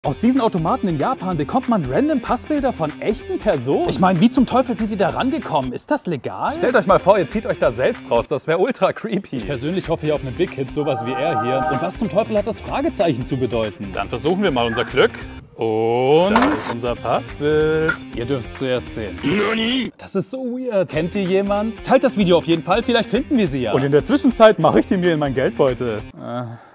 Aus diesen Automaten in Japan bekommt man random Passbilder von echten Personen. Ich meine, wie zum Teufel sind Sie da rangekommen? Ist das legal? Stellt euch mal vor, ihr zieht euch da selbst raus. Das wäre ultra creepy. Ich persönlich hoffe hier auf einen Big Hit, sowas wie er hier. Und was zum Teufel hat das Fragezeichen zu bedeuten? Dann versuchen wir mal unser Glück. Und da ist unser Passbild. Ihr dürft es zuerst sehen. Nani? Das ist so weird. Kennt ihr jemand? Teilt das Video auf jeden Fall, vielleicht finden wir sie ja. Und in der Zwischenzeit mache ich die mir in meinen Geldbeutel.